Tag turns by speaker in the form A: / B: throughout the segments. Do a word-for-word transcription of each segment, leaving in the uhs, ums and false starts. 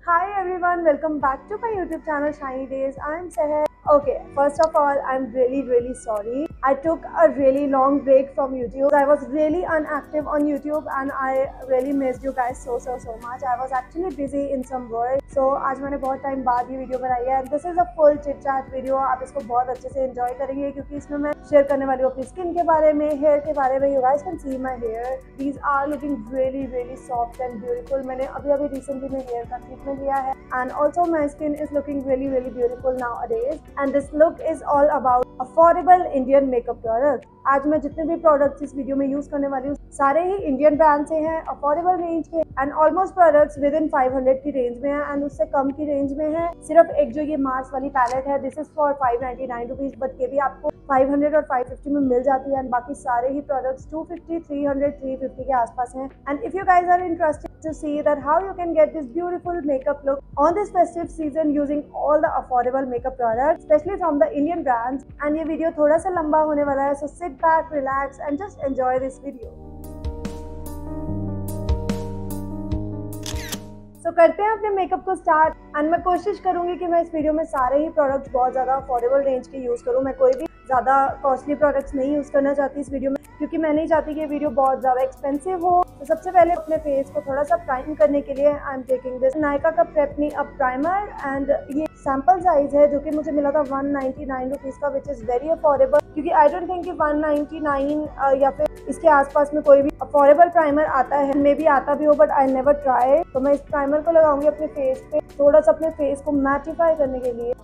A: Hi everyone, welcome back to my YouTube channel Shiny Days. I'm Seher. Okay, first of all, I'm really really sorry. I took a really long break from YouTube. I was really inactive on YouTube and I really missed you guys so so so much. I was actually busy in some work. So आज मैंने बहुत time बाद ये video बनाई है. This is a full chit chat video. आप इसको बहुत अच्छे से enjoy करेंगे क्योंकि इसमें मैं शेयर करने वाली हूँ अपनी स्किन के बारे में, हेयर के बारे में. You guys can see my hair. These are looking really really soft and beautiful. मैंने अभी अभी recently में हेयर का ट्रीटमेंट लिया है and also my skin is looking really really beautiful nowadays. And this look is all about affordable Indian makeup products. आज मैं जितने भी प्रोडक्ट्स इस वीडियो में यूज करने वाली हूँ सारे ही इंडियन ब्रांड से हैं, अफोर्डेबल रेंज के and almost products within five hundred की रेंज में है एंड उससे कम की रेंज में है. सिर्फ एक जो ये मार्स वाली पैलेट है, this is for five ninety nine rupees, but ये भी आपको फाइव हंड्रेड और फाइव फिफ्टी में मिल जाती है एंड बाकी सारे ही products two fifty, three hundred, three fifty के आसपास हैं. And if you guys are interested to see that how you can get this beautiful makeup look on this festive season using all the affordable makeup products, especially from the Indian brands. And ये video थोड़ा सा लंबा होने वाला है, so sit back, relax and just enjoy this video. तो करते हैं अपने मेकअप को स्टार्ट एंड मैं कोशिश करूंगी कि मैं इस वीडियो में सारे ही प्रोडक्ट्स बहुत ज़्यादा अफोर्डेबल रेंज के यूज़ करूं. मैं कोई भी ज़्यादा कॉस्टली प्रोडक्ट्स नहीं यूज़ करना चाहती इस वीडियो में क्योंकि मैं नहीं चाहती कि ये वीडियो बहुत ज़्यादा एक्सपेंसिव हो. तो सबसे पहले अपने फेस को थोड़ा सा प्राइम करने के लिए I am taking this Nykaa का prep me up primer and ये सैम्पल साइज है जो कि मुझे मिला था वन नाइन्टी नाइन रुपीज़ का, विच इज़ वेरी अफोर्डेबल क्योंकि आई डोंट थिंक कि वन नाइन्टी नाइन या फिर इसके आसपास में कोई भी अफोर्डेबल प्राइमर आता है. मे बी आता भी हो बट आई नेवर ट्राई. तो मैं इस प्राइमर को लगाऊंगी अपने फेस पे थोड़ा सा अपने फेस को मैटिफाई करने के लिए.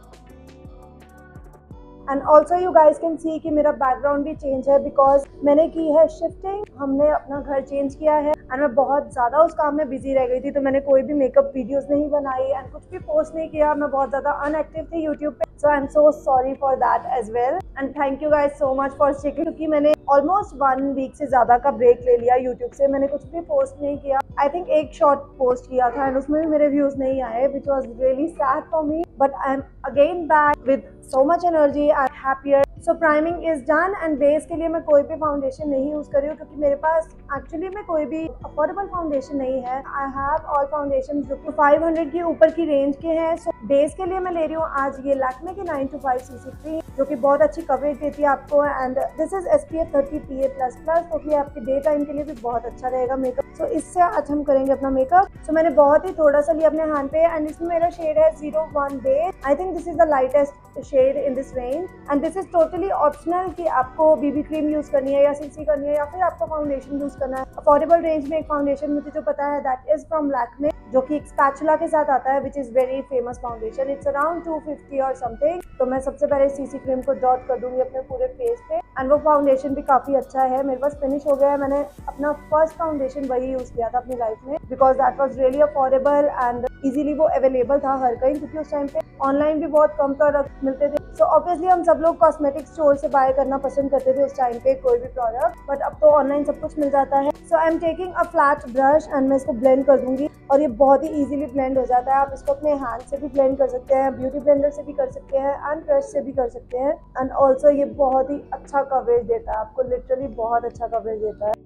A: And also you guys can see कि मेरा बैकग्राउंड भी चेंज है बिकॉज मैंने की है शिफ्टिंग. हमने अपना घर चेंज किया है एंड मैं बहुत ज़्यादा उस काम में बिजी रह गई थी तो मैंने कोई भी मेकअप वीडियोस नहीं बनाई एंड कुछ भी पोस्ट नहीं किया. मैं बहुत ज़्यादा अनएक्टिव थी यूट्यूब पे, so I am so sorry for that as well and thank you guys so much for sticking क्योंकि मैंने ऑलमोस्ट वन वीक से ज़्यादा का ब्रेक ले लिया यूट्यूब से. मैंने कुछ भी पोस्ट नहीं किया. आई थिंक एक शॉर्ट पोस्ट किया था एंड उसमें भी मेरे व्यूज़ नहीं आए which was really sad for me, but I am again back with so much energy and happier. So priming is done and base के लिए मैं कोई भी फाउंडेशन नहीं यूज कर रही हूँ क्योंकि मेरे पास एक्चुअली में कोई भी अफोर्डेबल फाउंडेशन नहीं है. आई हैव ऑल फाउंडेशन जो कि फाइव हंड्रेड के ऊपर की रेंज के हैं. सो so, बेस के लिए मैं ले रही हूँ आज ये लैक्मे की nine to five C C cream जो कि बहुत अच्छी कवरेज देती है आपको and this is S P F thirty P A plus plus, तो कि आपके डे टाइम के लिए भी बहुत अच्छा रहेगा मेकअप. सो so, इससे आज हम करेंगे अपना मेकअप. सो so, मैंने बहुत ही थोड़ा सा लिया अपने हैंड पे एंड इसमें मेरा शेड है zero one base. I think this is the lightest shade in this range and this is totally optional कि आपको बीबी क्रीम यूज करनी है या सीसी करनी है या फिर आपको फाउंडेशन यूज करना है. अफोर्डेबल रेंज में एक फाउंडेशन मुझे जो पता है दैट इज फ्रॉम लैक्मे जो कि एक स्पैचुला के साथ आता है which is very famous foundation. It's around two fifty और समथिंग. तो मैं सबसे पहले सीसी क्रीम को डॉट कर दूंगी अपने पूरे फेस पे एंड वो फाउंडेशन भी काफी अच्छा है. मेरे पास फिनिश हो गया है. मैंने अपना फर्स्ट फाउंडेशन वही यूज किया था अपनी लाइफ में because that was really affordable and easily वो अवेलेबल था हर कहीं क्योंकि उस टाइम पे ऑनलाइन भी बहुत कम प्रोडक्ट मिलते थे. सो ऑब्वियसली हम सब लोग कॉस्मेटिक स्टोर से बाय करना पसंद करते थे उस टाइम पे कोई भी प्रोडक्ट, बट अब तो ऑनलाइन सब कुछ मिल जाता है. So I am taking a flat brush and मैं इसको ब्लेंड कर दूंगी और ये बहुत ही इजीली ब्लेंड हो जाता है. आप इसको अपने हैंड से भी ब्लेंड कर सकते हैं, ब्यूटी ब्लेंडर से भी कर सकते हैं एंड ब्रश से भी कर सकते हैं. एंड ऑल्सो ये बहुत ही अच्छा कवरेज देता है आपको, लिटरली बहुत अच्छा कवरेज देता है.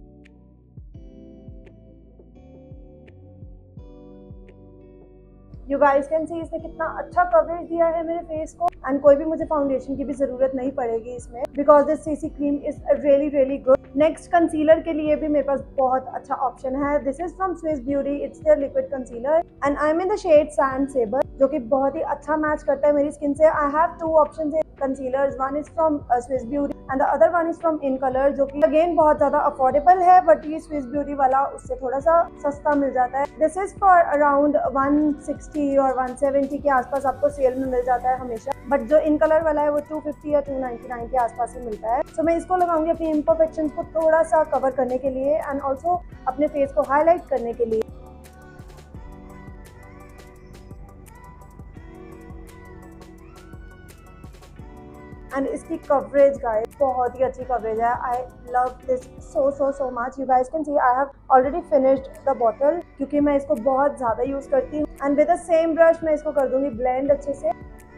A: यू गाइज कैन सी इसने कितना अच्छा कवरेज दिया है मेरे फेस को एंड कोई भी मुझे फाउंडेशन की भी जरूरत नहीं पड़ेगी इसमें because this CC cream is really really good. Next concealer के लिए भी मेरे पास बहुत अच्छा ऑप्शन है. This is from Swiss beauty. It's their liquid concealer and I am in the shade sand sabre जो कि बहुत ही अच्छा मैच करता है मेरी स्किन से. I have two options concealers. One is from Swiss beauty and the other one is from in colour जो कि अगेन बहुत ज्यादा अफोर्डेबल है बट ये स्विस ब्यूटी वाला उससे थोड़ा सा सस्ता मिल जाता है. This is for around one sixty और वन सेवेंटी के आसपास आपको सेल में मिल जाता है हमेशा, बट जो इन कलर वाला है वो टू फिफ्टी या टू नाइन्टी नाइन के आसपास ही मिलता है. सो so, मैं इसको लगाऊंगी अपनी इम्परफेक्शंस को थोड़ा सा कवर करने के लिए एंड ऑल्सो अपने फेस को हाईलाइट करने के लिए. एंड इसकी कवरेज गाइस बहुत ही अच्छी कवरेज है. I love this so so so much. You guys can see I have already finished the bottle क्योंकि मैं इसको बहुत ज़्यादा यूज़ करती हूँ and with the same brush मैं इसको कर दूंगी ब्लेंड अच्छे से.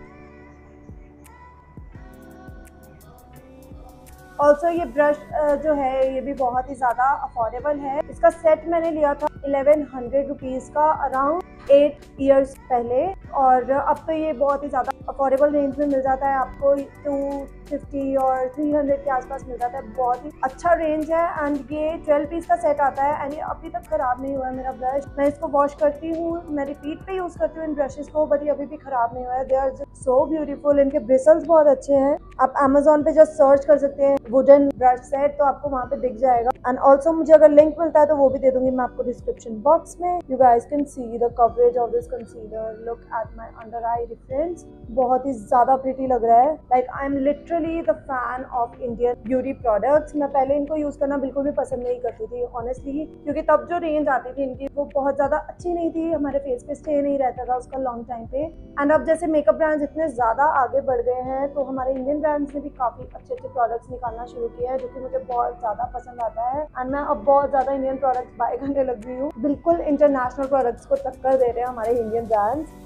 A: ऑल्सो ये ब्रश जो है ये भी बहुत ही ज़्यादा अफोर्डेबल है. इसका सेट मैंने लिया था इलेवन हंड्रेड रुपीज़ का. अराउंड एट ईयर्स पहले, और अब तो ये बहुत ही ज़्यादा अफोर्डेबल रेंज में मिल जाता है आपको, टू फिफ्टी और थ्री हंड्रेड के आसपास मिल जाता है। बहुत ही अच्छा रेंज है एंड ये ट्वेल्व पीस का सेट आता है एंड ये अभी तक खराब नहीं हुआ है मेरा ब्रश। मैं इसको वॉश करती हूँ, मैं रिपीट पे यूज़ करती हूँ इन ब्रशेस को, बट ये अभी भी खराब नहीं हुआ है। दे आर सो ब्यूटीफुल, इनके ब्रिसल्स बहुत अच्छे हैं। आप अमेजोन पे जस्ट सर्च कर सकते हैं वुडन ब्रश सेट, तो आपको वहाँ पे दिख जाएगा। एंड ऑल्सो मुझे अगर लिंक मिलता है तो वो भी दे दूंगी मैं आपको डिस्क्रिप्शन बॉक्स में। You guys can see the coverage of this concealer, look at my under eye difference, बहुत ही ज्यादा प्रिटी लग रहा है। Like I am literally the fan of Indian beauty products. मैं पहले इनको यूज करना बिल्कुल भी पसंद नहीं करती थी ऑनेस्टली, क्योंकि तब जो रेंज आती थी इनकी वो बहुत ज्यादा अच्छी नहीं थी, हमारे फेस पे स्टे नहीं रहता था उसका लॉन्ग टाइम पे। एंड अब जैसे मेकअप ब्रांड्स इतने ज्यादा आगे बढ़ गए हैं तो हमारे इंडियन ब्रांड्स ने भी काफी अच्छे अच्छे प्रोडक्ट्स निकालना शुरू किया है, जो कि मुझे बहुत ज्यादा पसंद आता है। एंड मैं अब बहुत ज्यादा इंडियन प्रोडक्ट्स बाय करने लग गई हूँ, बिल्कुल इंटरनेशनल प्रोडक्ट्स को टक्कर दे रहे हैं हमारे Indian brands.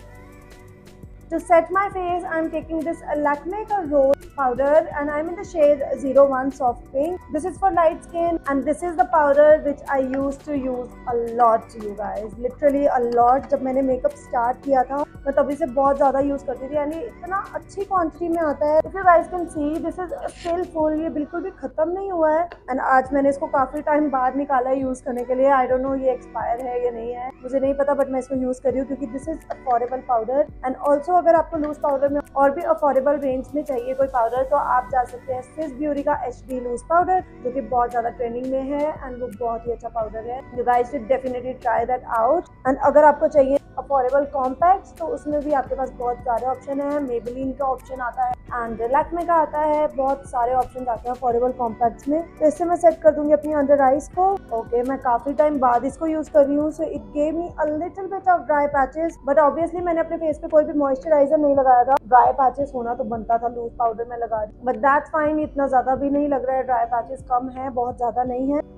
A: To set my face, I'm taking this Lakme ka Rose powder and I'm in the shade zero one soft pink. This is for light skin and this is the powder which I used to use a lot, you guys, literally a lot। जब मैंने makeup start किया था मैं तभी से बहुत ज़्यादा use करती थी, यानी इतना अच्छी क्वांटिटी में आता है। If you guys can see, this is still full, ये बिल्कुल भी ख़त्म नहीं हुआ है। एंड आज मैंने इसको काफ़ी टाइम बाद निकाला है यूज़ करने के लिए। आई डोंट नो ये एक्सपायर है या नहीं है, मुझे नहीं पता, बट मैं इसको यूज़ कर रही हूँ क्योंकि this is affordable powder. And also अगर आपको लूज पाउडर में और भी अफोर्डेबल रेंज में चाहिए कोई पाउडर तो आप जा सकते हैं स्विस ब्यूटी का एच डी लूज पाउडर, जो कि बहुत ज्यादा ट्रेंडिंग में है एंड वो बहुत ही अच्छा पाउडर है। You guys should definitely try that out. And अगर आपको चाहिए अफोर्डेबल कॉम्पैक्ट्स तो उसमें भी आपके पास बहुत सारे ऑप्शन है। मेबेलिन का ऑप्शन आता है एंड लैक्मे का आता है, बहुत सारे ऑप्शन आते हैं अफोर्डेबल कॉम्पैक्ट्स में। तो इससे मैं सेट कर दूंगी अपनी अंडर आइज को। ओके, मैं काफी टाइम बाद इसको यूज कर रही हूँ, so it gave me a little bit of dry patches, but obviously मैंने अपने फेस पे कोई भी मॉइस्चराइजर नहीं लगाया था। ड्राई पैचेस होना तो बनता था, लूज पाउडर में लगा दी, बट दैट्स फाइन, इतना ज्यादा भी नहीं लग रहा है। ड्राई पैचेस कम है, बहुत ज्यादा नहीं है।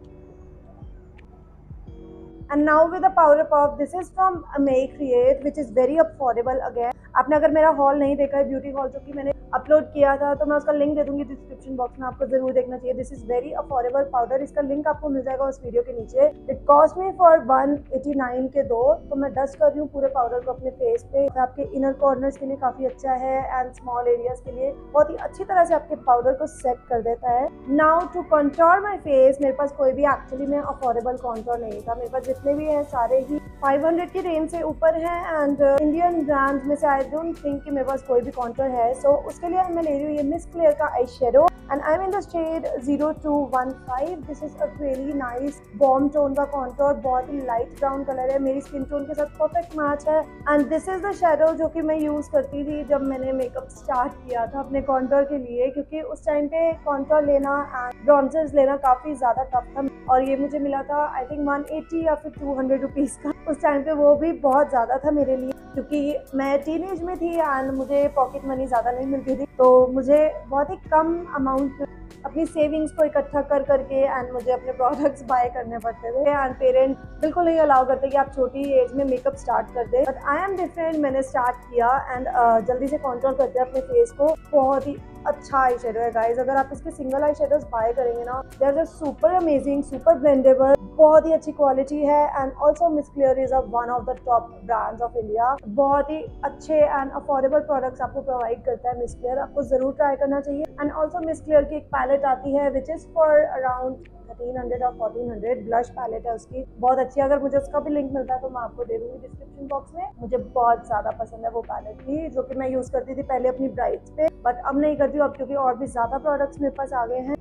A: And now with the powder puff, this is from Make Create, which is very affordable again. आपने अगर मेरा हॉल नहीं देखा है, ब्यूटी हॉल जो कि मैंने अपलोड किया था, तो मैं उसका लिंक दे दूंगी डिस्क्रिप्शन बॉक्स में, आपको जरूर देखना चाहिए। This is very affordable powder, इसका लिंक आपको मिल जाएगा उस वीडियो के नीचे। It cost me for one eighty nine के दो। तो मैं डस्ट कर रही हूँ पूरे पाउडर को अपने फेस पे, आपके इनर कॉर्नर्स के लिए काफी अच्छा है एंड स्मॉल एरियाज के लिए बहुत ही अच्छी तरह से आपके पाउडर को सेट कर देता है। Now to contour my face, मेरे पास कोई भी एक्चुअली में अफोर्डेबल कंटूर नहीं था। मेरे पास जितने भी है सारे ही फाइव हंड्रेड की रेंज से ऊपर है एंड इंडियन ब्रांड्स में से आई डोंट थिंक कि मेरे पास कोई भी कंटूर है। सो so, उसके लिए मैं ले रही हूँ ये मिस क्लियर का eye shadow and I am in the shade zero two one five. This is a really nice warm tone का कंटूर, बहुत ही लाइट ब्राउन कलर है, मेरी स्किन टोन के साथ परफेक्ट मैच है। And this is the shadow जो कि मैं यूज करती थी जब मैंने मेकअप स्टार्ट किया था अपने कंटूर के लिए, क्योंकि उस टाइम पे कंटूर लेना एंड ब्रॉन्जर्स लेना काफी ज्यादा टफ था और ये मुझे मिला था आई थिंक वन एटी या फिर टू हंड्रेड रुपीज का उस टाइम पे। वो भी बहुत ज्यादा था मेरे लिए, क्योंकि मैं टीनेज में थी एंड मुझे पॉकेट मनी ज्यादा नहीं मिलती थी, तो मुझे बहुत ही कम अमाउंट अपनी सेविंग्स को इकट्ठा कर करके एंड मुझे अपने प्रोडक्ट्स बाय करने पड़ते थे। एंड पेरेंट्स बिल्कुल नहीं अलाउ करते कि आप छोटी एज में मेकअप स्टार्ट कर दे, बट आई एम डिफरेंट। मैंने स्टार्ट किया एंड uh, जल्दी से कंट्रोल करते हैं अपने फेस को। बहुत ही अच्छा आई शेडो है गाइज, अगर आप इसके सिंगल आई शेडोज बाय करेंगे ना, they are just super amazing, super blendable, बहुत ही अच्छी क्वालिटी है। And also Miss Claire is one of the top brands of India. बहुत ही अच्छे एंड अफोर्डेबल प्रोडक्ट्स आपको प्रोवाइड करता है मिस क्लियर, आपको जरूर ट्राई करना चाहिए। एंड ऑल्सो मिस क्लियर की एक पैलेट आती है which is for around thirteen hundred और फोर्टीन हंड्रेड। ब्लश पैलेट है उसकी, बहुत अच्छी है। अगर मुझे उसका भी लिंक मिलता है तो मैं आपको दे दूंगी डिस्क्रिप्शन बॉक्स में। मुझे बहुत ज्यादा पसंद है वो पैलेट भी, जो कि मैं यूज करती थी पहले अपनी ब्राइड्स पे, बट अब नहीं करती हूँ अब, क्योंकि और भी ज्यादा प्रोडक्ट्स मेरे पास आ गए हैं।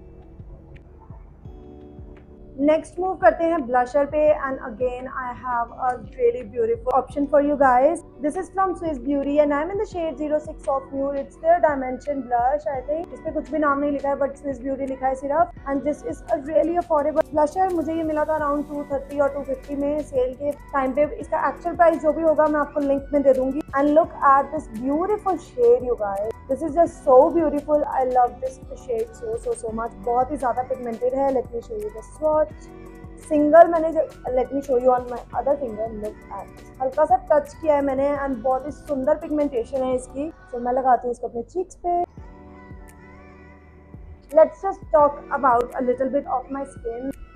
A: नेक्स्ट मूव करते हैं ब्लशर पे and again I have a really beautiful option for you guys. This is from Swiss beauty and I am in the shade zero six soft nude. It's their dimension blush, I think इस पे कुछ भी नाम नहीं लिखा है but Swiss beauty लिखा है सिर्फ। And this is a really affordable blusher. मुझे ये मिला था अराउंड टू थर्टी और टू फिफ्टी में सेल के टाइम पे। इसका एक्चुअल प्राइस जो भी होगा मैं आपको लिंक में दे दूंगी। And look at this beautiful shade you guys, this is just so beautiful. I love this shade so so so much, बहुत ही ज्यादा पिगमेंटेड है। Let me show you the swatch single, मैंने जो let me show you on my other finger, look at, हल्का सा touch किया है मैंने एंड बहुत ही सुंदर पिगमेंटेशन है इसकी। तो मैं लगाती हूँ इसको अपने चीक्स पे। Let's just talk about a little bit of my skin.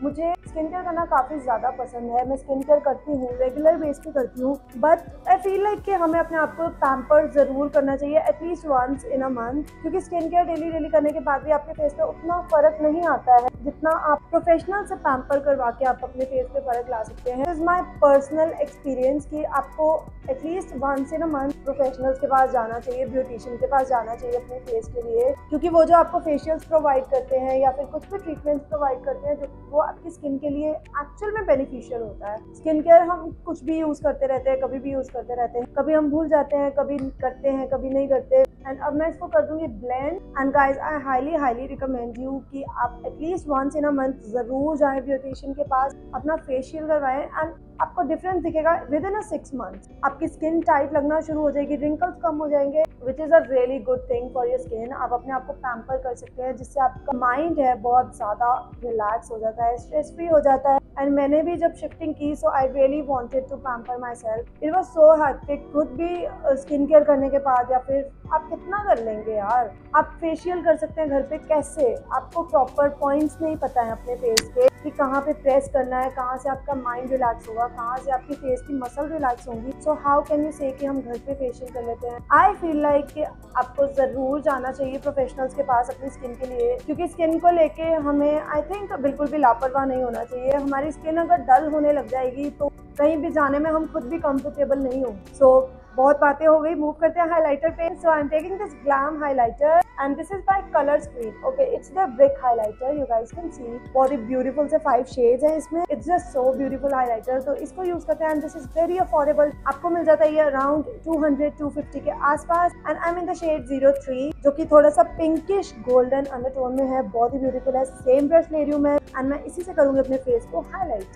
A: मुझे स्किन केयर करना काफ़ी ज़्यादा पसंद है, मैं स्किन केयर करती हूँ, रेगुलर बेस पे करती हूँ, बट आई फील लाइक कि हमें अपने आप को पैम्पर ज़रूर करना चाहिए at least once in a month, क्योंकि स्किन केयर डेली डेली करने के बाद भी आपके फेस पे उतना फ़र्क नहीं आता है जितना आप प्रोफेशनल से पैम्पर करवा के आप अपने फेस पे फ़र्क ला सकते हैं। इज़ माई पर्सनल एक्सपीरियंस कि आपको at least once in a month professionals के पास जाना चाहिए, ब्यूटिशियन के पास जाना चाहिए अपने फेस के लिए, क्योंकि वो जो आपको फेशियल्स प्रोवाइड करते हैं या फिर कुछ भी ट्रीटमेंट्स प्रोवाइड करते हैं जो वो आपकी स्किन के लिए एक्चुअल में बेनिफिशियल होता है। स्किन केयर हम कुछ भी यूज़ करते रहते हैं, कभी भी यूज़ करते रहते हैं, कभी हम भूल जाते हैं, कभी करते हैं, कभी नहीं करते। एंड अब मैं इसको कर दूंगी blend. And guys I highly highly recommend you कि आप at least once in a month ज़रूर जाएं ब्यूटिशियन के पास, अपना फेशियल करवाएं एंड आपको डिफरेंस दिखेगा within a six months. आपकी स्किन टाइट लगना शुरू हो जाएगी, रिंकल्स कम हो जाएंगे, which is a really good thing for your skin. आप अपने आप को पैम्पर कर सकते हैं जिससे आपका माइंड है बहुत ज़्यादा रिलैक्स हो जाता है, स्ट्रेस फ्री हो जाता है। एंड मैंने भी जब शिफ्टिंग की so I really wanted to pamper myself. It was so hectic. खुद भी स्किन केयर करने के बाद या फिर आप कितना कर लेंगे यार, आप फेशियल कर सकते हैं घर पे कैसे, आपको प्रॉपर पॉइंट्स नहीं पता है अपने फेस के कि कहाँ पे प्रेस करना है, कहाँ से आपका माइंड रिलैक्स होगा, कहाँ से आपकी फेस की मसल रिलैक्स होंगी। सो हाउ कैन यू से कि हम घर पे फेशियल कर लेते हैं। आई फील लाइक कि आपको ज़रूर जाना चाहिए प्रोफेशनल्स के पास अपनी स्किन के लिए, क्योंकि स्किन को लेके हमें आई थिंक बिल्कुल भी लापरवाह नहीं होना चाहिए। हमारी स्किन अगर डल होने लग जाएगी तो कहीं भी जाने में हम खुद भी कंफर्टेबल नहीं होंगे। सो so, बहुत बातें हो गई, मूव करते हैं हाइलाइटर पे। So I am taking this glam highlighter and this is by colour screen. Okay, it's the brick highlighter, you guys can see. बहुत ही ब्यूटीफुल से फाइव शेड्स हैं इसमें। It's just so beautiful highlighter, तो इसको use करते हैं and this is very affordable. आपको मिल जाता है ये around two hundred two fifty के आसपास। And I am in the shade zero three, जो कि थोड़ा सा पिंकिश गोल्डन अंडरटोन में है, बहुत ही ब्यूटीफुल है। सेम ब्रश ले रही हूँ मैं एंड मैं इसी से करूंगी अपने फेस को highlight.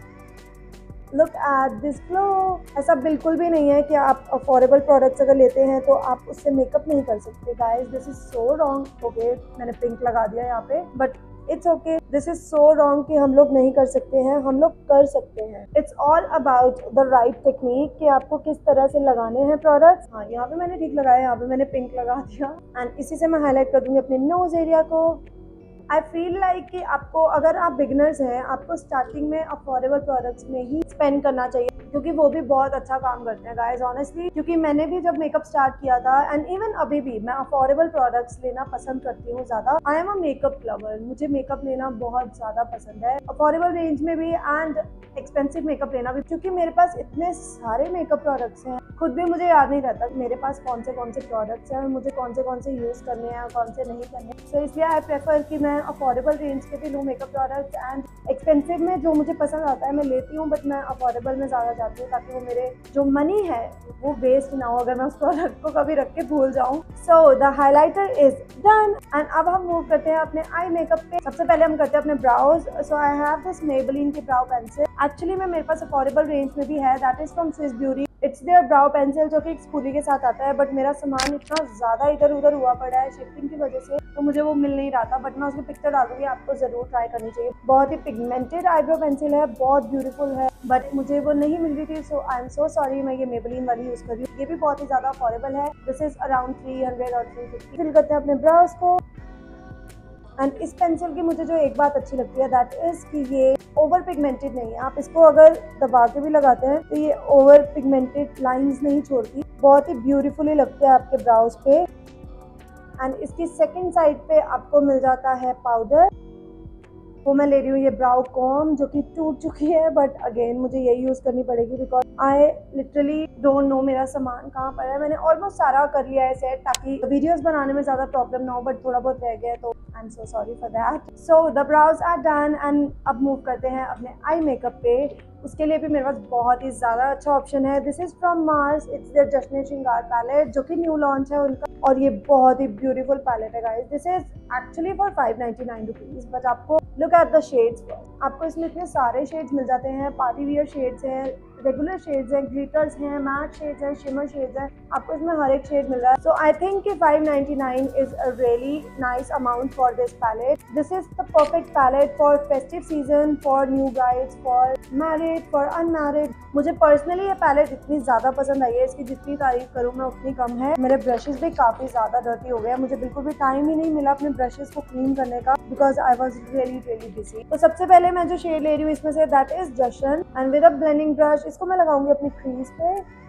A: Look at this glow. ऐसा बिल्कुल भी नहीं है कि आप अफोर्डेबल प्रोडक्ट्स अगर लेते हैं तो आप उससे मेकअप नहीं कर सकते। Guys this is so wrong. Okay, मैंने पिंक लगा दिया यहाँ पे, but it's okay. This is so wrong कि हम लोग नहीं कर सकते हैं, हम लोग कर सकते हैं। It's all about the right technique कि आपको किस तरह से लगाने हैं प्रोडक्ट्स। हाँ, यहाँ पे मैंने ठीक लगाया, यहाँ पे मैंने पिंक लगा दिया एंड इसी से मैं हाईलाइट कर दूंगी अपने नोज एरिया को। आई फील लाइक कि आपको, अगर आप बिगनर्स हैं, आपको स्टार्टिंग में अफोर्डेबल प्रोडक्ट्स में ही स्पेंड करना चाहिए, क्योंकि वो भी बहुत अच्छा काम करते हैं गाइस ऑनेस्टली। क्योंकि मैंने भी जब मेकअप स्टार्ट किया था एंड इवन अभी भी मैं अफोर्डेबल प्रोडक्ट्स लेना पसंद करती हूँ ज़्यादा। I am a makeup lover, मुझे मेकअप लेना बहुत ज़्यादा पसंद है, अफोर्डेबल रेंज में भी एंड एक्सपेंसिव मेकअप लेना भी, क्योंकि मेरे पास इतने सारे मेकअप प्रोडक्ट्स हैं, खुद भी मुझे याद नहीं रहता मेरे पास कौन से कौन से प्रोडक्ट्स हैं और मुझे कौन से कौन से यूज़ करने हैं और कौन से नहीं करने। सो so, इसलिए आई प्रेफर कि मैं अफोर्डेबल रेंज के भी लूँ मेकअप प्रोडक्ट्स एंड एक्सपेंसिव में जो मुझे पसंद आता है मैं लेती हूँ, बट मैं अफोर्डेबल में ज़्यादा जाती हूँ ताकि वो मेरे जो मनी है वो वेस्ट ना हो अगर मैं उस प्रोडक्ट को कभी रख के भूल जाऊँ। So the highlighter is done and अब हम मूव करते हैं अपने आई मेकअप पे। सबसे पहले हम करते हैं अपने brows. So I have this Maybelline की ब्राउ पेंसिल। एक्चुअली में मेरे पास अफोर्डेबल रेंज में भी है, that is from Swiss beauty. It's their brow pencil जो कि एक स्पूली के साथ आता है, बट मेरा सामान इतना ज़्यादा इधर उधर हुआ पड़ा है शिफ्टिंग की वजह से, तो मुझे वो मिल नहीं रहा था, बट मैं उसकी पिक्चर डाल दूंगी, आपको ज़रूर ट्राई करनी चाहिए। बहुत ही पिगमेंटेड आईब्रो पेंसिल है, बहुत ब्यूटीफुल है, बट मुझे वो नहीं मिल रही थी। सो आई एम सो सॉरी, मैं ये मेबेलिन वाली यूज़ कर रही हूँ। ये भी बहुत ही ज़्यादा अफोर्डेबल है, this is around three hundred और थ्री फिफ्टी। फिल करते हैं अपने ब्राउज को एंड इस पेंसिल की मुझे जो एक बात अच्छी लगती है दैट इज कि ये ओवर पिगमेंटेड नहीं है। आप इसको अगर दबा के भी लगाते हैं तो ये ओवर पिगमेंटेड लाइंस नहीं छोड़ती, बहुत ही ब्यूटीफुली लगती है आपके ब्राउज पे। एंड इसकी सेकंड साइड पे आपको मिल जाता है पाउडर, वो मैं ले रही हूँ ये ब्राउ कॉम जो कि टूट चुकी है, बट अगेन मुझे यही यूज़ करनी पड़ेगी because I literally don't know मेरा सामान कहाँ पर है। मैंने ऑलमोस्ट सारा कर लिया है सेट ताकि वीडियोस बनाने में ज़्यादा प्रॉब्लम ना हो, बट थोड़ा बहुत रह गया है तो I am so sorry for that. So the brows are done and अब मूव करते हैं अपने आई मेकअप पे। उसके लिए भी मेरे पास बहुत ही ज़्यादा अच्छा ऑप्शन है। This is from Mars, it's their Jashn Shringar palette जो कि न्यू लॉन्च है उनका, और ये बहुत ही ब्यूटीफुल पैलेट है guys. This is actually for five ninety nine rupees, but आपको लुक एट द शेड्स, आपको इसमें इतने सारे शेड्स मिल जाते हैं, पार्टी वियर शेड्स हैं, रेगुलर शेड्स हैं, ग्लिटर्स हैं, मैट शेड्स हैं, शिमर शेड्स हैं, आपको इसमें हर एक शेड मिल रहा है. सो आई थिंक कि five ninety nine is a really nice amount for this palette. This is the perfect palette for festive season, for new brides, for married, for unmarried. मुझे पर्सनली ये palette इतनी ज़्यादा पसंद आई है, इसकी जितनी तारीफ करूँ मैं उतनी कम है. मेरे ब्रशेस भी काफ़ी ज़्यादा डर्टी हो गए, मुझे बिल्कुल भी टाइम ही नहीं मिला अपने ब्रशेस को क्लीन करने का, because I was really really busy. तो सबसे पहले मैं जो शेड ले रही हूँ इसमें से that is Jashn, and with a blending brush इसको मैं लगाऊंगी अपनी क्रीज पे,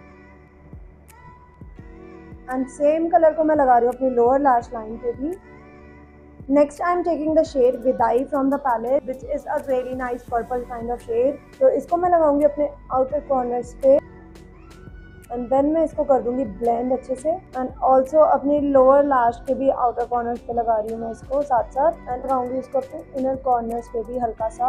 A: एंड सेम कलर को मैं लगा रही हूँ अपनी लोअर लैश लाइन पे भी. Next I am taking the shade Vidai from the palette, which is a really nice purple kind of shade. तो इसको मैं लगाऊंगी अपने outer corners पे, and then मैं इसको कर दूंगी blend अच्छे से, and also अपनी lower lash के भी outer corners पे लगा रही हूँ मैं इसको साथ साथ, and लगाऊंगी इसको अपने inner corners पे भी हल्का सा,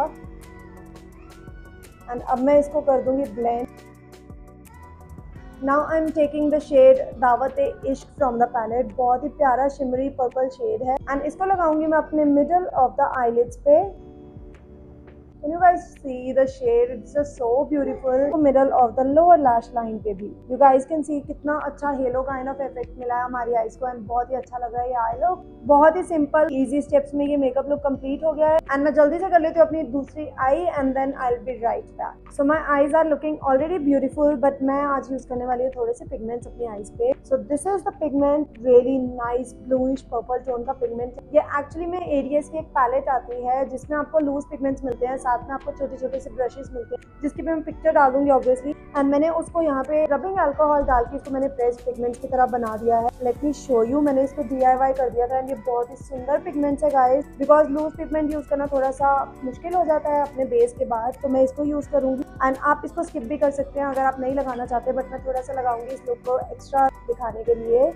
A: and अब मैं इसको कर दूंगी blend. Now I am taking the shade Dawat-e-Ishq from the palette. बहुत ही प्यारा शिमरी पर्पल शेड है, एंड इसको लगाऊंगी मैं अपने मिडल ऑफ द आईलिड्स पे. Can you guys see the shade? It's just so beautiful. Middle of the lower lash line पे भी you guys can see कितना अच्छा halo kind of effect मिला है हमारी eyes को, and बहुत ही अच्छा लग रहा है ये eye look. बहुत ही simple easy steps में ये makeup look complete हो गया है, and मैं जल्दी से कर लेती हूँ अपनी दूसरी eye, and then I'll be right back. So my eyes are looking already beautiful, but मैं आज use करने वाली हूँ थोड़े से pigments अपनी eyes पे. So this is the pigment, really nice bluish purple tone का pigment. ये actually में Arius की एक palette आती है जिसमें आपको loose pigments मिलते हैं, साथ में आपको छोटे छोटे से ब्रशेस मिलते हैं जिसकी मैं पिक्चर डाल दूंगी ऑब्वियसली, एंड मैंने उसको यहाँ पे रबिंग अल्कोहल डाल के इसको मैंने प्रेस्ड पिगमेंट्स की तरह बना दिया है. Let me show you. मैंने इसको डीआईवाई कर दिया था, एंड ये बहुत ही सुंदर पिगमेंट्स है guys, because loose pigment use करना थोड़ा सा मुश्किल हो जाता है अपने बेस के बाद, तो मैं इसको यूज करूंगी. एंड आप इसको स्किप भी कर सकते हैं अगर आप नहीं लगाना चाहते, बट मैं थोड़ा सा लगाऊंगी इस लुक को एक्स्ट्रा दिखाने के लिए.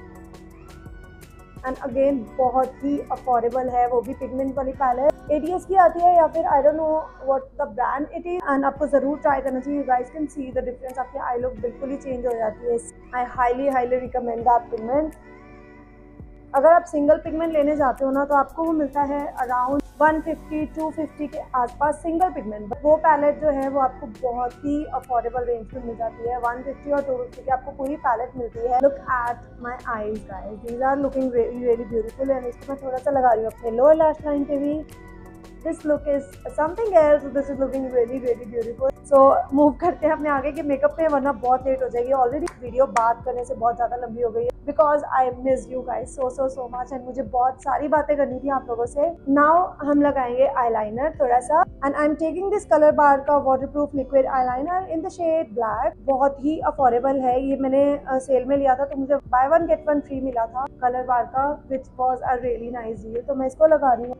A: एंड अगेन बहुत ही अफोर्डेबल है, वो भी पिगमेंट वाली पैलेट एडीएस की आती है, या फिर I don't know what the brand it is, and आपको जरूर ट्राई करना चाहिए. You guys can see the difference, आपकी आई लुक बिल्कुल ही चेंज हो जाती है. I highly highly recommend that pigment. अगर आप सिंगल पिगमेंट लेने जाते हो ना तो आपको वो मिलता है around one fifty two fifty के आसपास सिंगल पिगमेंट. वो पैलेट जो है वो आपको बहुत ही अफोर्डेबल रेंज में मिल जाती है. वन फिफ्टी और टू फिफ्टी की आपको पूरी पैलेट मिलती है. Look at my eyes guys, these are looking really really beautiful, and इसको मैं थोड़ा सा लगा रही हूँ अपने लोअर लैश लाइन पे भी. This look is something else. This is looking really really beautiful. So move करते हैं अपने आगे के मेकअप पे, वरना बहुत लेट हो जाएगी. ऑलरेडी वीडियो बात करने से बहुत ज़्यादा लंबी हो गई है, because I miss you guys so so so much, and मुझे बहुत सारी बातें करनी थी आप लोगों से. नाउ हम लगाएंगे आईलाइनर थोड़ा सा, and I am taking this colour bar का waterproof liquid eyeliner in the shade black. बहुत ही अफोर्डेबल है, ये मैंने सेल uh, में लिया था तो मुझे buy one get one free मिला था कलर बार का, which was a really nice deal. तो मैं इसको लगा रही हूँ,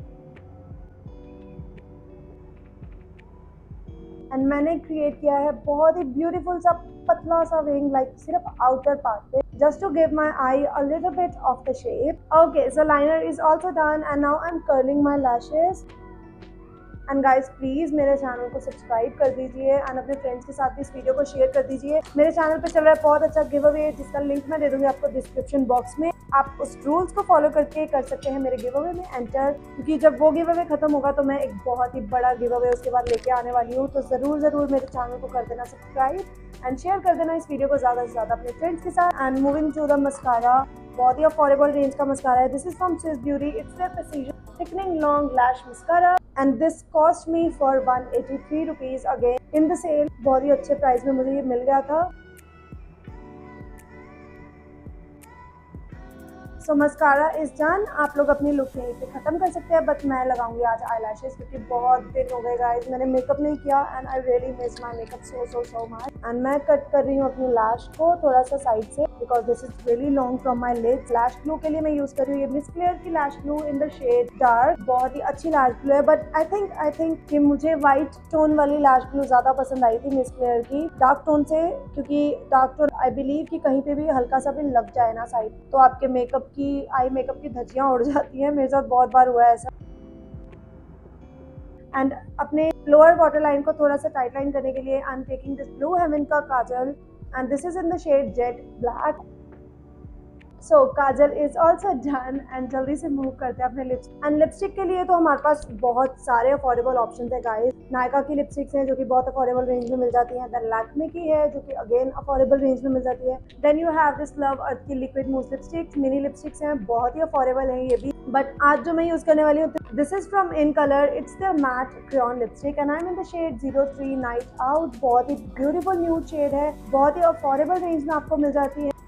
A: एंड मैंने क्रिएट किया है बहुत ही ब्यूटीफुल सा पतला सा विंग, लाइक सिर्फ आउटर पार्ट पे, just to give my eye a little bit of the shape. Okay, so liner is also done, and now I'm curling my lashes. And guys please मेरे channel को subscribe कर दीजिए, and अपने friends के साथ भी इस वीडियो को शेयर कर दीजिए. मेरे चैनल पे चल रहा है बहुत अच्छा गिव अवे, जिसका लिंक मैं दे दूंगी आपको डिस्क्रिप्शन बॉक्स में. आप उस रूल्स को फॉलो करके कर सकते हैं मेरे गिव अवे में एंटर, क्योंकि जब वो गिव अवे खत्म होगा तो मैं एक बहुत ही बड़ा गिव अवे उसके बाद लेके आने वाली हूँ. तो ज़रूर ज़रूर मेरे चैनल को कर देना सब्सक्राइब, एंड शेयर कर देना इस वीडियो को ज़्यादा से ज़्यादा अपने फ्रेंड्स के साथ. And moving to the mascara, बहुत ही अफोर्डेबल रेंज का मस्कारा है. This is from Swiss beauty. It's the precision thickening long lash mascara, and this cost me for one eighty three rupees again in the sale. बहुत ही अच्छे price में मुझे ये मिल गया था. So mascara is done. आप लोग अपनी लुक यहीं पे खत्म कर सकते हैं, बट मैं लगाऊंगी आज आई लैशेज, क्योंकि बहुत दिन हो गए गाइस मैंने मेकअप नहीं किया, and I really miss my makeup so so so much. And मैं कट कर रही हूँ अपनी लैश को थोड़ा सा साइड से, because this is really long from my lids. Lash glue के लिए मैं यूज कर रही हूँ ये मिस क्लेयर की lash glue in the shade dark. बहुत ही अच्छी लैश ग्लू है, but I think I think कि मुझे व्हाइट टोन वाली लैश ग्लू ज्यादा पसंद आई थी मिस क्लेयर की डार्क टोन से, क्योंकि डार्क टोन आई बिलीव कि कहीं पे भी हल्का सा भी लग जाए ना साइड, तो आपके मेकअप की आई मेकअप की धज्जियां उड़ जाती हैं. मेरे साथ बहुत बार हुआ है ऐसा. एंड अपने लोअर वाटर लाइन को थोड़ा सा टाइट लाइन करने के लिए I am taking this Blue Heaven का kajal, and this is in the shade jet black. So kajal is also done and जल्दी से मूव करते हैं अपने लिपस्टिक। एंड लिपस्टिक के लिए तो हमारे पास बहुत सारे अफोर्डेबल ऑप्शंस है गाइस। नायका की लिपस्टिक्स हैं जो कि बहुत अफोर्डेबल रेंज में मिल जाती हैं। देन लैक्मे की है जो कि अगेन अफोर्डेबल रेंज में मिल जाती है। Then you have this Love Earth की liquid move lipsticks, mini lipsticks हैं, बहुत ही अफोर्डेबल है ये भी। बट आज जो मैं यूज करने वाली हूँ, this is from in colour, it's the matte crayon lipstick and I am in the shade zero three night out. बहुत ही ब्यूटीफुल न्यूड शेड है, बहुत ही अफोर्डेबल रेंज में आपको मिल जाती है।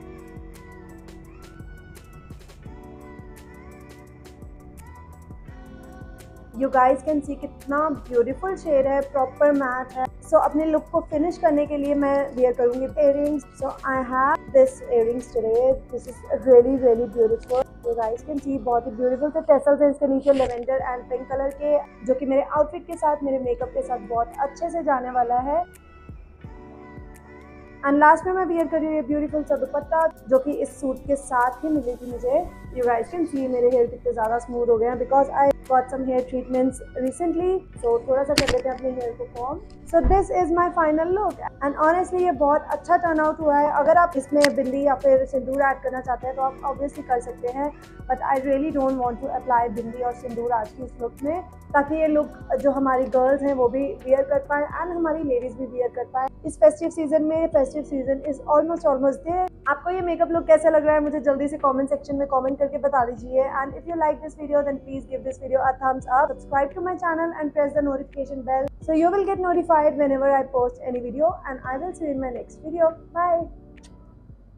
A: यू गाइज कैन सी कितना ब्यूटीफुल शेड है, प्रॉपर मैट है। सो so, अपने लुक को फिनिश करने के लिए मैं वेयर करूंगी earrings. So I have this earrings today, this is really really beautiful. You guys can see बहुत ही ब्यूटीफुल से टेसल्स हैं इसके नीचे लेवेंडर एंड पिंक कलर के, जो कि मेरे आउटफिट के साथ, मेरे मेकअप के साथ बहुत अच्छे से जाने वाला है। एंड लास्ट में मैं वियर कर रही हूँ ये ब्यूटीफुल सा दुपट्टा जो कि इस सूट के साथ ही मिली थी मुझे। यू गाइस कैन सी मेरे हेयर कितने ज़्यादा स्मूथ हो गए हैं because I got some hair treatments recently. तो थोड़ा सा कर लेते हैं अपने हेयर को form. So this is my final look and honestly ये बहुत अच्छा टर्न आउट हुआ है। अगर आप इसमें बिंदी या फिर सिंदूर ऐड करना चाहते हैं तो आप ऑब्वियसली कर सकते हैं, but I really don't want to apply bindi और सिंदूर आज की इस लुक में, ताकि ये लुक जो हमारी गर्ल्स हैं वो भी वियर कर पाए एंड हमारी लेडीज भी वियर कर पाए इस फेस्टिव सीजन में। Festive season is almost almost there. आपको ये मेकअप लुक कैसा लग रहा है मुझे जल्दी से कमेंट सेक्शन में कमेंट करके बता दीजिए। And if you like this video then please give this video a thumbs up, subscribe to my channel and press the notification bell so you will get notified whenever I post any video, and I will see you in my next video. Bye.